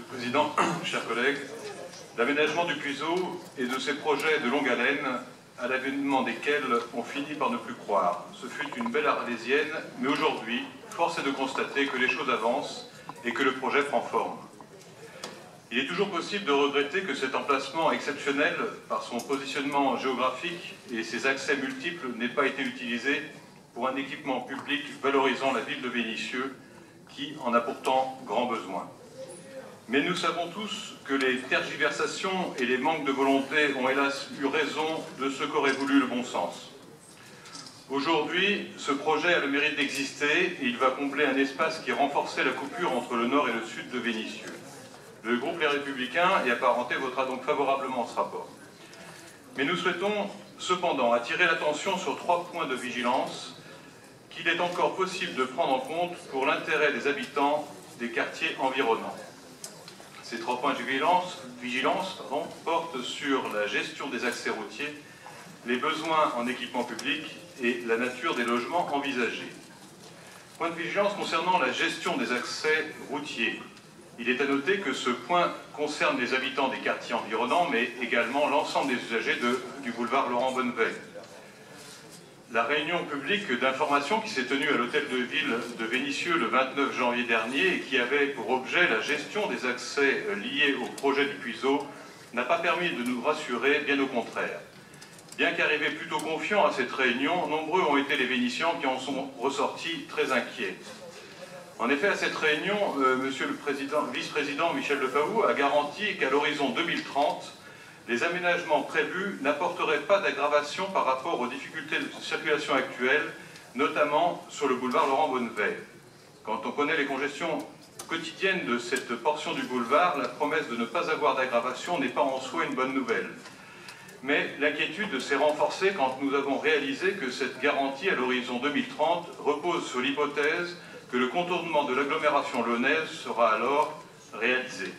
Président, chers collègues, l'aménagement du Puiseau et de ses projets de longue haleine, à l'avènement desquels on finit par ne plus croire. Ce fut une belle arlésienne, mais aujourd'hui, force est de constater que les choses avancent et que le projet prend forme. Il est toujours possible de regretter que cet emplacement exceptionnel, par son positionnement géographique et ses accès multiples, n'ait pas été utilisé pour un équipement public valorisant la ville de Vénissieux, qui en a pourtant grand besoin. Mais nous savons tous que les tergiversations et les manques de volonté ont hélas eu raison de ce qu'aurait voulu le bon sens. Aujourd'hui, ce projet a le mérite d'exister et il va combler un espace qui renforçait la coupure entre le nord et le sud de Vénissieux. Le groupe Les Républicains et apparentés votera donc favorablement ce rapport. Mais nous souhaitons cependant attirer l'attention sur 3 points de vigilance qu'il est encore possible de prendre en compte pour l'intérêt des habitants des quartiers environnants. Ces 3 points de vigilance portent sur la gestion des accès routiers, les besoins en équipement public et la nature des logements envisagés. Point de vigilance concernant la gestion des accès routiers. Il est à noter que ce point concerne les habitants des quartiers environnants, mais également l'ensemble des usagers du boulevard Laurent Bonneveille. La réunion publique d'information qui s'est tenue à l'hôtel de ville de Vénissieux le 29 janvier dernier et qui avait pour objet la gestion des accès liés au projet du Puiseau n'a pas permis de nous rassurer, bien au contraire. Bien qu'arrivés plutôt confiants à cette réunion, nombreux ont été les Vénissiens qui en sont ressortis très inquiets. En effet, à cette réunion, Monsieur le vice-président Michel Lepaoux a garanti qu'à l'horizon 2030, les aménagements prévus n'apporteraient pas d'aggravation par rapport aux difficultés de circulation actuelles, notamment sur le boulevard Laurent Bonneveille. Quand on connaît les congestions quotidiennes de cette portion du boulevard, la promesse de ne pas avoir d'aggravation n'est pas en soi une bonne nouvelle. Mais l'inquiétude s'est renforcée quand nous avons réalisé que cette garantie à l'horizon 2030 repose sur l'hypothèse que le contournement de l'agglomération lyonnaise sera alors réalisé.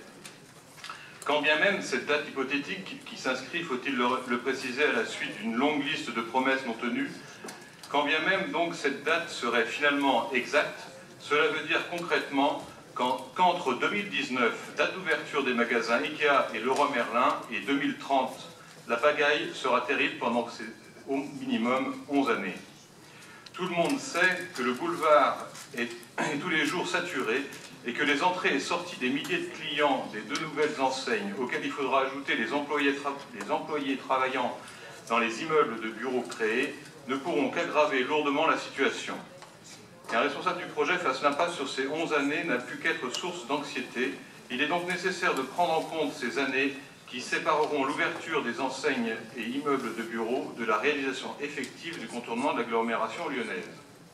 Quand bien même cette date hypothétique, qui s'inscrit, faut-il le préciser, à la suite d'une longue liste de promesses non tenues, quand bien même donc cette date serait finalement exacte, cela veut dire concrètement qu'entre 2019, date d'ouverture des magasins Ikea et Leroy Merlin, et 2030, la pagaille sera terrible pendant au minimum 11 années. Tout le monde sait que le boulevard est tous les jours saturé et que les entrées et sorties des milliers de clients des 2 nouvelles enseignes, auxquelles il faudra ajouter les employés travaillant dans les immeubles de bureaux créés, ne pourront qu'aggraver lourdement la situation. Un responsable du projet fasse l'impasse sur ces 11 années n'a pu qu'être source d'anxiété. Il est donc nécessaire de prendre en compte ces années qui sépareront l'ouverture des enseignes et immeubles de bureaux de la réalisation effective du contournement de l'agglomération lyonnaise.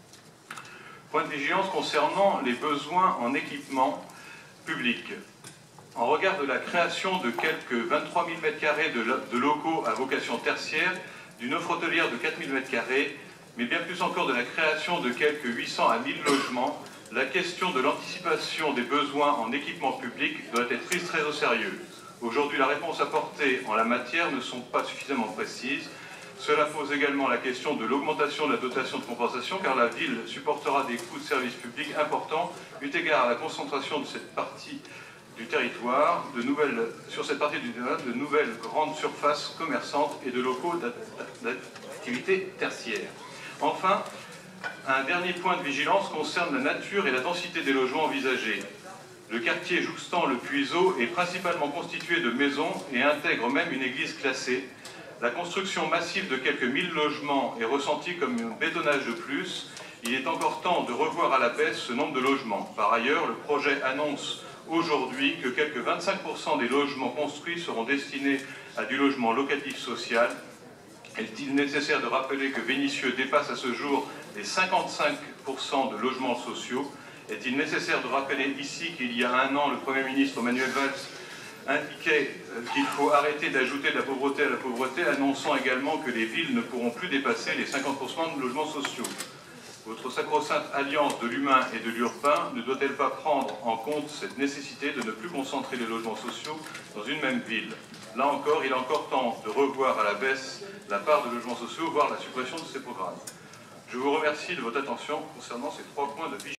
Point de vigilance concernant les besoins en équipement public. En regard de la création de quelques 23 000 m² de locaux à vocation tertiaire, d'une offre hôtelière de 4 000 m², mais bien plus encore de la création de quelques 800 à 1000 logements, la question de l'anticipation des besoins en équipement public doit être prise très au sérieux. Aujourd'hui, la réponse apportée en la matière ne sont pas suffisamment précises. Cela pose également la question de l'augmentation de la dotation de compensation, car la ville supportera des coûts de services publics importants, eu égard à la concentration de cette partie du territoire, sur cette partie du territoire, de nouvelles grandes surfaces commerçantes et de locaux d'activité tertiaire. Enfin, un dernier point de vigilance concerne la nature et la densité des logements envisagés. Le quartier jouxtant le Puiseau est principalement constitué de maisons et intègre même une église classée. La construction massive de quelques 1000 logements est ressentie comme un bétonnage de plus. Il est encore temps de revoir à la baisse ce nombre de logements. Par ailleurs, le projet annonce aujourd'hui que quelques 25% des logements construits seront destinés à du logement locatif social. Est-il nécessaire de rappeler que Vénissieux dépasse à ce jour les 55% de logements sociaux? Est-il nécessaire de rappeler ici qu'il y a un an, le Premier ministre Manuel Valls indiquait qu'il faut arrêter d'ajouter de la pauvreté à la pauvreté, annonçant également que les villes ne pourront plus dépasser les 50% de logements sociaux. Votre sacro-sainte alliance de l'humain et de l'urbain ne doit-elle pas prendre en compte cette nécessité de ne plus concentrer les logements sociaux dans une même ville? Là encore, il est encore temps de revoir à la baisse la part de logements sociaux, voire la suppression de ces programmes. Je vous remercie de votre attention concernant ces 3 points de vigilance.